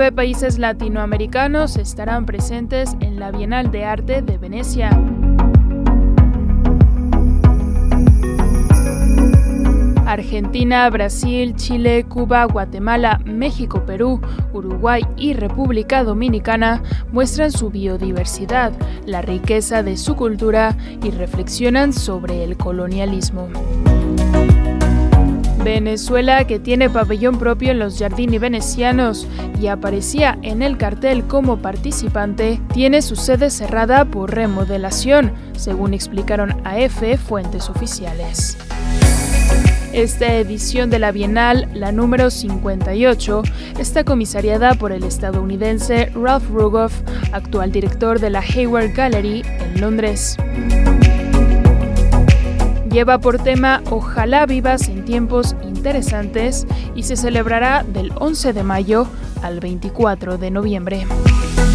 9 países latinoamericanos estarán presentes en la Bienal de Arte de Venecia. Argentina, Brasil, Chile, Cuba, Guatemala, México, Perú, Uruguay y República Dominicana muestran su biodiversidad, la riqueza de su cultura y reflexionan sobre el colonialismo. Venezuela, que tiene pabellón propio en los Giardini venecianos y aparecía en el cartel como participante, tiene su sede cerrada por remodelación, según explicaron a EFE fuentes oficiales. Esta edición de la Bienal, la número 58, está comisariada por el estadounidense Ralph Rugoff, actual director de la Hayward Gallery en Londres. Lleva por tema Ojalá vivas en tiempos interesantes y se celebrará del 11 de mayo al 24 de noviembre.